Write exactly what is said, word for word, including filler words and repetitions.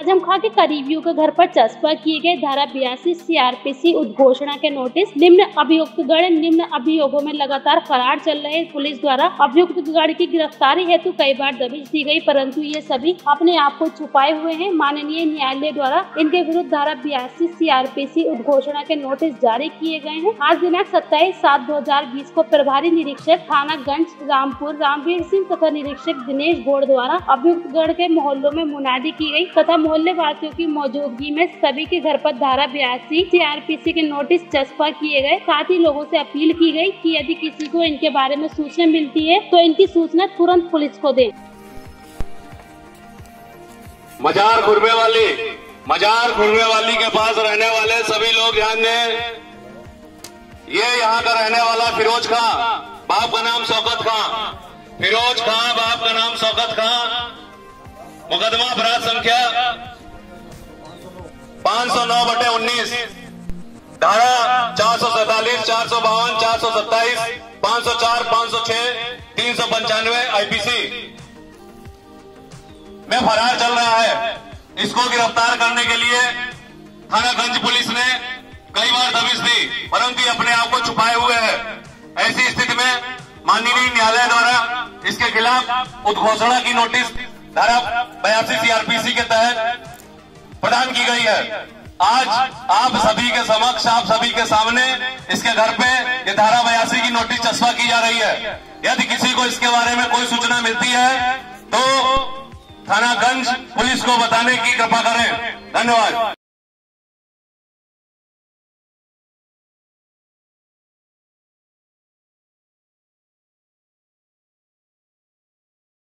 आजम खां के करीबियों के घर पर चस्पा किए गए धारा बयासी सीआरपीसी उद्घोषणा के नोटिस। निम्न अभियुक्तगण निम्न अभियोगों में लगातार फरार चल रहे। पुलिस द्वारा अभियुक्तगण की गिरफ्तारी हेतु कई बार दबिश दी गई, परंतु ये सभी अपने आप को छुपाए हुए हैं। माननीय न्यायालय द्वारा इनके विरुद्ध धारा बयासी सीआरपीसी उद्घोषणा के नोटिस जारी किए गए हैं। आज दिनांक सत्ताईस सात दो हजार बीस को प्रभारी निरीक्षक थाना गंज रामपुर रामवीर सिंह तथा निरीक्षक दिनेश गौड़ द्वारा अभियुक्तगण के मोहल्लों में मुनादी की गई तथा मोहल्ले वासियों की मौजूदगी में सभी के घर पर धारा बयासी सीआरपीसी के नोटिस चस्पा किए गए। साथ ही लोगों से अपील की गई कि यदि किसी को इनके बारे में सूचना मिलती है तो इनकी सूचना तुरंत पुलिस को दें। मजार खुरमे वाली मजार खुरमे वाली के पास रहने वाले सभी लोग ध्यान दें। ये यहाँ का रहने वाला फिरोज खां, बाप का नाम शौकत खां। फिरोज खां, बाप का नाम शौकत खां। मुकदमा अपराध संख्या पाँच सौ नौ बटे उन्नीस, धारा चार सौ सैतालीस, चार सौ बावन, चार सौ सत्ताईस, पाँच सौ चार, पाँच सौ छह, तीन सौ पंचानवे आईपीसी में फरार चल रहा है। इसको गिरफ्तार करने के लिए थानागंज पुलिस ने कई बार दबिश दी, परंतु ये अपने आप को छुपाए हुए है। ऐसी स्थिति में माननीय न्यायालय द्वारा इसके खिलाफ उद्घोषणा की नोटिस धारा बयासी सीआरपीसी के तहत प्रदान की गई है। आज आप सभी के समक्ष, आप सभी के सामने इसके घर पे ये धारा बयासी की नोटिस चस्पा की जा रही है। यदि किसी को इसके बारे में कोई सूचना मिलती है तो थानागंज पुलिस को बताने की कृपा करें। धन्यवाद।